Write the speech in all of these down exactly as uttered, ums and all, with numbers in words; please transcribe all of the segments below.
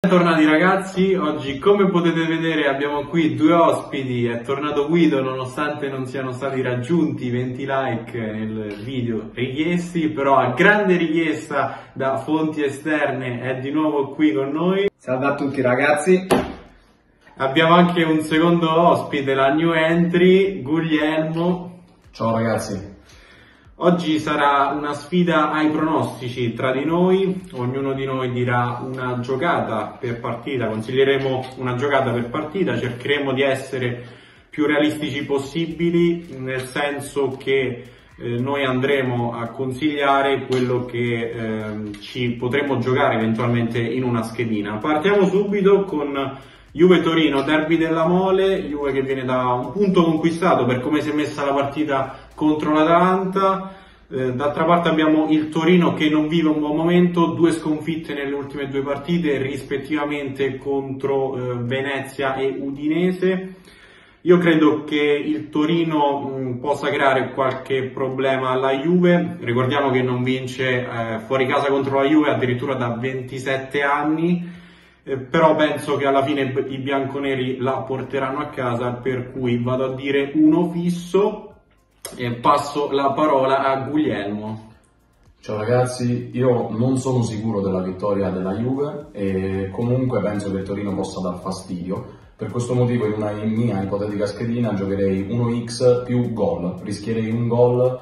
Bentornati ragazzi, oggi come potete vedere abbiamo qui due ospiti, è tornato Guido nonostante non siano stati raggiunti i venti like nel video richiesti, però a grande richiesta da fonti esterne è di nuovo qui con noi. Salve a tutti ragazzi. Abbiamo anche un secondo ospite, la new entry, Guglielmo. Ciao ragazzi. Oggi sarà una sfida ai pronostici tra di noi, ognuno di noi dirà una giocata per partita, consiglieremo una giocata per partita, cercheremo di essere più realistici possibili, nel senso che eh, noi andremo a consigliare quello che eh, ci potremo giocare eventualmente in una schedina. Partiamo subito con Juve Torino, derby della Mole, Juve che viene da un punto conquistato per come si è messa la partita contro l'Atalanta. Eh, d'altra parte abbiamo il Torino che non vive un buon momento, due sconfitte nelle ultime due partite rispettivamente contro eh, Venezia e Udinese. Io credo che il Torino mh, possa creare qualche problema alla Juve, ricordiamo che non vince eh, fuori casa contro la Juve addirittura da ventisette anni. Eh, però penso che alla fine i bianconeri la porteranno a casa, per cui vado a dire uno fisso e passo la parola a Guglielmo. Ciao ragazzi, io non sono sicuro della vittoria della Juve e comunque penso che il Torino possa dar fastidio. Per questo motivo in una mia ipotetica schedina giocherei uno x più gol, rischierei un gol.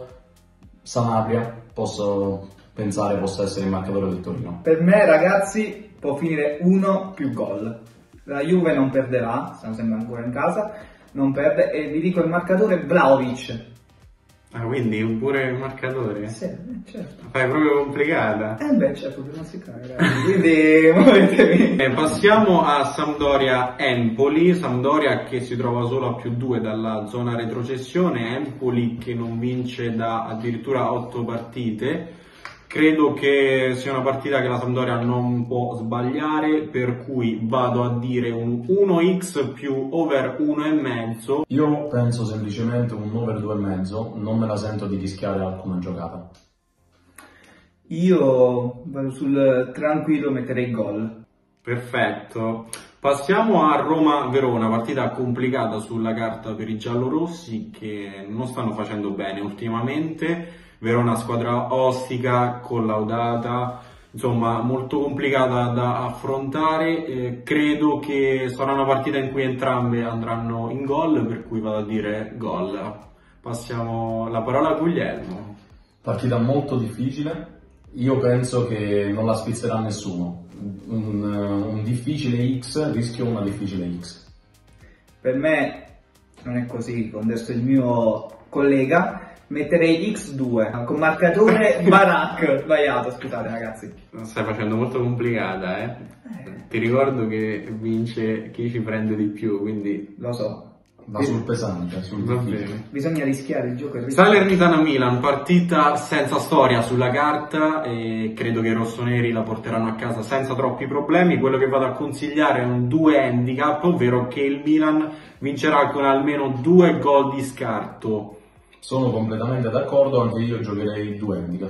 Sanabria, posso pensare possa essere il marcatore del Torino. Per me ragazzi può finire uno più gol. La Juve non perderà, stiamo sempre ancora in casa, non perde, e vi dico il marcatore Vlahovic. Ah, quindi pure il marcatore? Sì, certo. Fai proprio complicata. Eh beh, certo, prima si caga, ragazzi. Quindi muovetevi. Eh, passiamo a Sampdoria-Empoli, Sampdoria che si trova solo a più due dalla zona retrocessione, Empoli che non vince da addirittura otto partite. Credo che sia una partita che la Sampdoria non può sbagliare, per cui vado a dire un uno x più over uno e mezzo. Io penso semplicemente un over due e mezzo, non me la sento di rischiare alcuna giocata. Io vado sul tranquillo, metterei gol. Perfetto. Passiamo a Roma-Verona, partita complicata sulla carta per i giallorossi che non stanno facendo bene ultimamente. Verona squadra ostica, collaudata, insomma molto complicata da affrontare. Eh, credo che sarà una partita in cui entrambe andranno in gol, per cui vado a dire gol. Passiamo la parola a Guglielmo. Partita molto difficile, io penso che non la spizzerà nessuno. Un, un difficile X, rischio una difficile X. Per me non è così, con adesso il mio collega. Metterei x due con marcatore Barak. Sbagliato, scusate ragazzi. La stai facendo molto complicata, eh? eh? Ti ricordo che vince chi ci prende di più, quindi lo so. Va sul pesante, sul Va difficile. Bene. Bisogna rischiare il gioco. Salernitana-Milan, partita senza storia sulla carta e credo che i rossoneri la porteranno a casa senza troppi problemi. Quello che vado a consigliare è un due handicap, ovvero che il Milan vincerà con almeno due gol di scarto. Sono completamente d'accordo, anche io giocherei due handicap.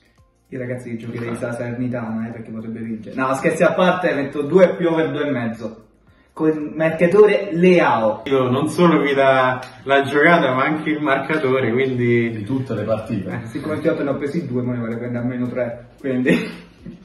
Io ragazzi che giocherei la Salernitana, eh, perché potrebbe vincere. No, scherzi a parte, metto due più over due e mezzo. Con il marcatore Leao. Io non solo vi dà la giocata, ma anche il marcatore, quindi Di tutte le partite. Eh, siccome Chiotto ne ho presi due, ma ne vorrei prendere almeno tre. Quindi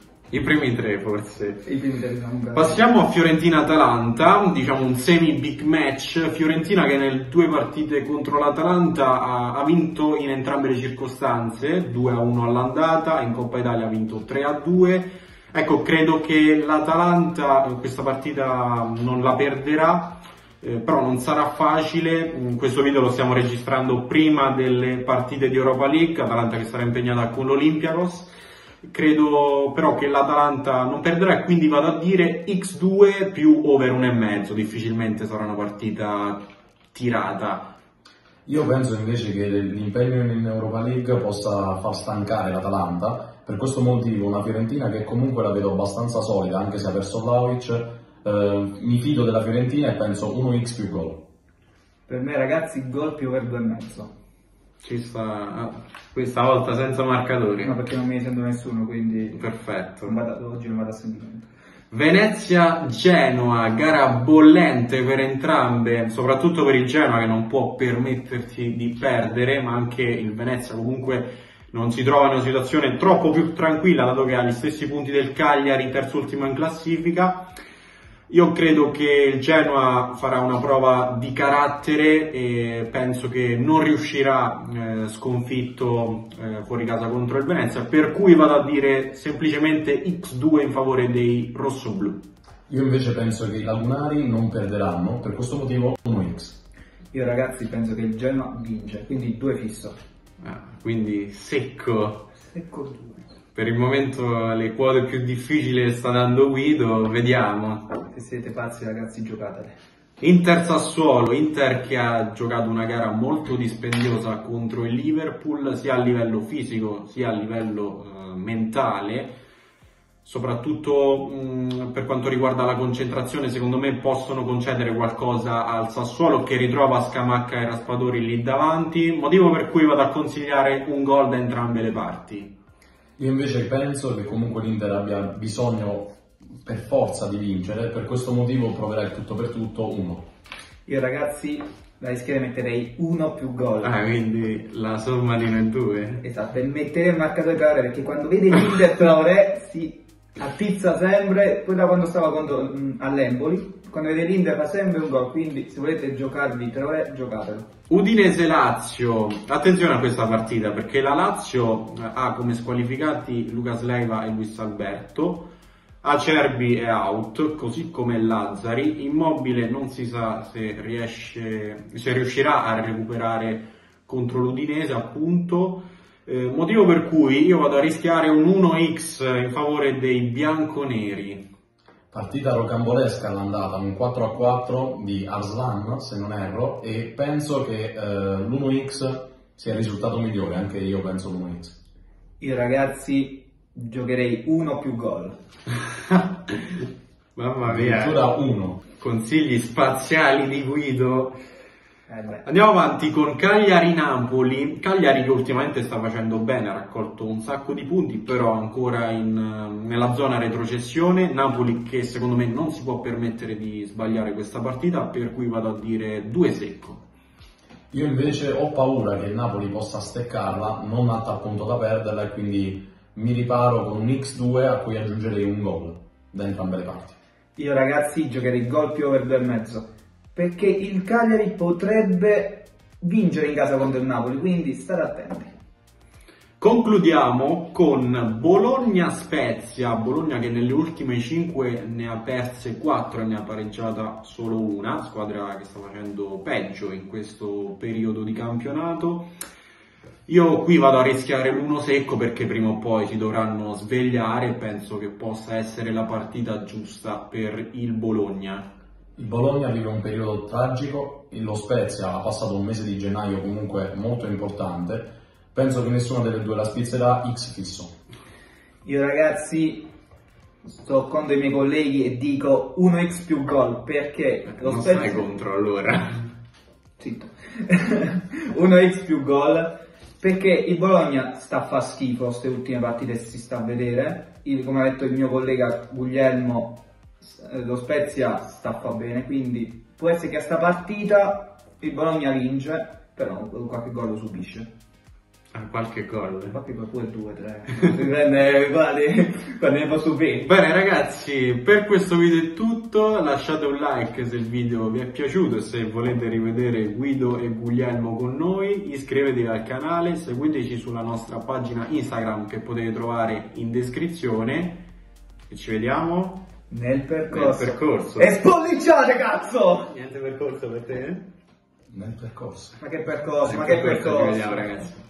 i primi tre forse. i primi tre non Passiamo a Fiorentina-Atalanta, diciamo un semi big match. Fiorentina che nelle due partite contro l'Atalanta ha, ha vinto in entrambe le circostanze, due a uno all'andata, in Coppa Italia ha vinto tre a due. Ecco, credo che l'Atalanta in questa partita non la perderà, eh, però non sarà facile. In questo video lo stiamo registrando prima delle partite di Europa League, Atalanta che sarà impegnata con l'Olympiakos. Credo però che l'Atalanta non perderà e quindi vado a dire x due più over uno e mezzo, difficilmente sarà una partita tirata. Io penso invece che l'impegno in Europa League possa far stancare l'Atalanta, per questo motivo una Fiorentina che comunque la vedo abbastanza solida, anche se ha perso Vlahovic, eh, mi fido della Fiorentina e penso uno x più gol. Per me ragazzi gol più over due e mezzo. Ci sta questa volta senza marcatori. No, perché non mi ne sento nessuno, quindi perfetto. non vado, oggi non vado a sentimento. Venezia-Genoa, gara bollente per entrambe, soprattutto per il Genoa che non può permettersi di perdere, ma anche il Venezia comunque non si trova in una situazione troppo più tranquilla, dato che ha gli stessi punti del Cagliari, terzo ultimo in classifica. Io credo che il Genoa farà una prova di carattere e penso che non riuscirà eh, sconfitto eh, fuori casa contro il Venezia, per cui vado a dire semplicemente ics due in favore dei rossoblù. Io invece penso che i lagunari non perderanno, per questo motivo uno ics. Io ragazzi penso che il Genoa vince, quindi due fisso. Ah, quindi secco. Secco due. Per il momento le quote più difficili le sta dando Guido, vediamo. Se siete pazzi ragazzi giocatele. Inter Sassuolo, Inter che ha giocato una gara molto dispendiosa contro il Liverpool, sia a livello fisico sia a livello eh, mentale. Soprattutto mh, per quanto riguarda la concentrazione, secondo me possono concedere qualcosa al Sassuolo che ritrova Scamacca e Raspadori lì davanti, motivo per cui vado a consigliare un gol da entrambe le parti. Io invece penso che comunque l'Inter abbia bisogno per forza di vincere, per questo motivo proverà il tutto per tutto uno. Io ragazzi la schiera metterei uno più gol. Ah, quindi la somma di noi due. Esatto, e metterei il marcatore Traoré perché quando vede l'Inter Traoré si attizza sempre, poi da quando stava contro, mh, all'Empoli, quando vede l'Inter fa sempre un gol, quindi se volete giocarvi Traoré giocatelo. Udinese-Lazio, attenzione a questa partita perché la Lazio ha come squalificati Lucas Leiva e Luis Alberto, Acerbi è out, così come Lazzari, Immobile non si sa se, riesce, se riuscirà a recuperare contro l'Udinese appunto, eh, motivo per cui io vado a rischiare un uno ics in favore dei bianconeri. Partita rocambolesca all'andata, un quattro a quattro di Arslan, se non erro, e penso che eh, l'uno ics sia il risultato migliore, anche io penso l'uno ics. Io ragazzi giocherei uno più gol. Mamma mia, addirittura uno. Consigli spaziali di Guido. Eh beh. Andiamo avanti con Cagliari-Napoli. Cagliari che ultimamente sta facendo bene, ha raccolto un sacco di punti, però ancora in, nella zona retrocessione. Napoli che secondo me non si può permettere di sbagliare questa partita, per cui vado a dire due secco. Io invece ho paura che il Napoli possa steccarla, non a tal punto da perderla, e quindi mi riparo con un ics due a cui aggiungerei un gol da entrambe le parti. Io ragazzi giocherei gol più over due e mezzo. Perché il Cagliari potrebbe vincere in casa contro il Napoli, quindi state attenti. Concludiamo con Bologna-Spezia, Bologna che nelle ultime cinque ne ha perse quattro e ne ha pareggiata solo una, squadra che sta facendo peggio in questo periodo di campionato. Io qui vado a rischiare l'uno secco perché prima o poi si dovranno svegliare e penso che possa essere la partita giusta per il Bologna. Il Bologna vive un periodo tragico, lo Spezia ha passato un mese di gennaio comunque molto importante, penso che nessuna delle due la spizzerà, X fisso. Io ragazzi sto contro i miei colleghi e dico uno ics più gol perché lo non Spezia... stai contro allora. Zitto. uno ics più gol perché il Bologna sta a far schifo queste ultime partite, si sta a vedere. Il, come ha detto il mio collega Guglielmo, lo Spezia sta a far bene, quindi può essere che a sta partita il Bologna vince, però qualche gol lo subisce. Ah, qualche gol. Qualche gol pure due, tre. Dipende quando ne posso bene. Bene ragazzi, per questo video è tutto, lasciate un like se il video vi è piaciuto e se volete rivedere Guido e Guglielmo con noi, iscrivetevi al canale, seguiteci sulla nostra pagina Instagram che potete trovare in descrizione e ci vediamo Nel percorso. nel percorso. E spolliciate cazzo! Niente percorso per te? Nel percorso. Ma che percorso, Nel ma che percorso, percorso? ci vediamo ragazzi.